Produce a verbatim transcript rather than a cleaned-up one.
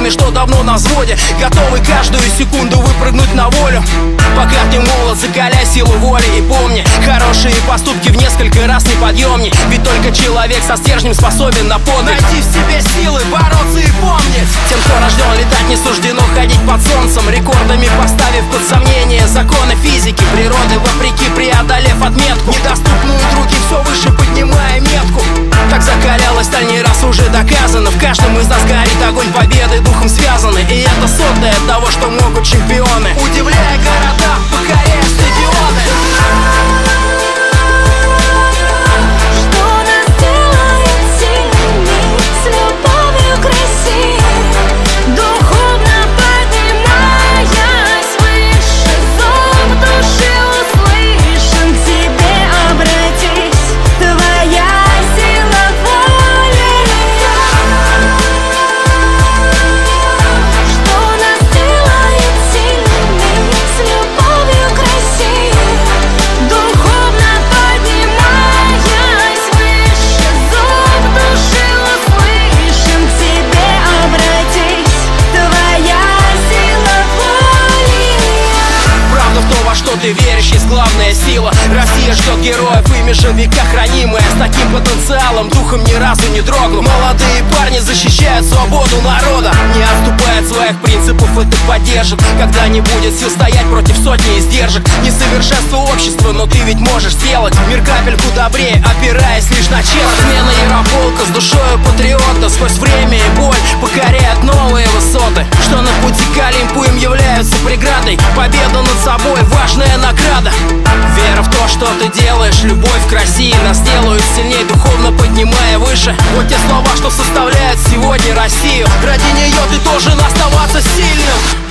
теми, что давно на взводе, готовы каждую секунду выпрыгнуть на волю. Пока ты молод, закаляй силу воли и помни, хорошие поступки в несколько раз неподъемней. Ведь только человек со стержнем способен на подвиг. Найти в себе силы, бороться и помнить. Тем, кто рожден летать, не суждено ходить под солнцем, рекордами поставив под сомнение законы физики природы, вопреки преодолев отметку, недоступную другим, все выше поднимая метку. Так закалялась сталь, не раз уже доказано. В каждом из нас горит огонь победы, духом связаны. И это сотое от того, что могут чемпионы. Удивляя города, покоряя стадионы. Ты веришь, есть главная сила. Россия ждет героев, ими же века хранимая. С таким потенциалом духом ни разу не дрогнул. Молодые парни защищают свободу народа, не отступая от своих принципов, это поддержит. Когда не будет сил стоять против сотни издержек. Несовершенство общества, но ты ведь можешь сделать мир капельку добрее, опираясь лишь на честность. Смена Ярополка с душою патриота сквозь время и боль покоряет новые высоты, что на пути к Олимпу им являются преградой. Победа над собой — важная награда. Вера в то, что ты делаешь, любовь к России нас делают сильней, духовно поднимая выше. Вот те слова, что составляют сегодня Россию. Ради нее ты должен оставаться сильным.